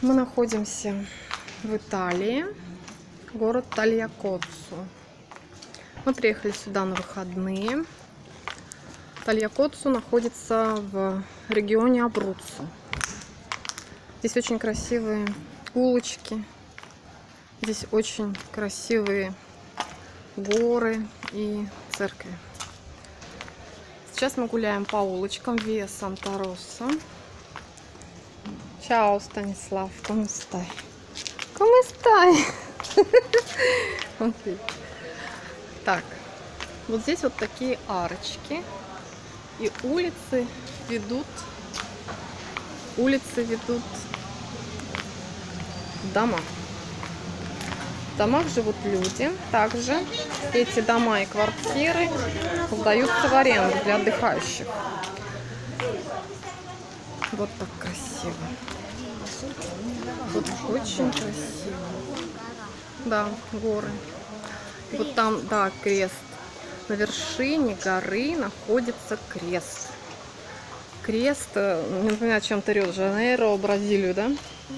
Мы находимся в Италии, город Тальякоццо. Мы приехали сюда на выходные. Тальякоццо находится в регионе Абруццо. Здесь очень красивые улочки, здесь очень красивые горы и церкви. Сейчас мы гуляем по улочкам Виа Санта-Росса. Чао, Станислав, come stai? Come stai? Okay. Так, вот здесь вот такие арочки, и улицы ведут в дома. В домах живут люди. Также эти дома и квартиры сдаются в аренду для отдыхающих. Вот так красиво. Вот очень красиво. Да, горы. Вот там, да, крест. На вершине горы находится крест. Крест, не напоминает чем-то Рио-де-Жанейро, Бразилию, да?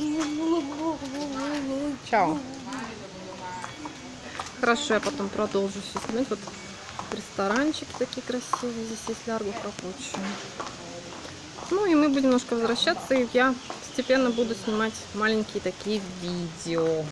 Чао. Хорошо, я потом продолжу все снимать. Вот ресторанчики такие красивые. Здесь есть Ларго Капуччо. Ну и мы будем немножко возвращаться, и я постепенно буду снимать маленькие такие видео.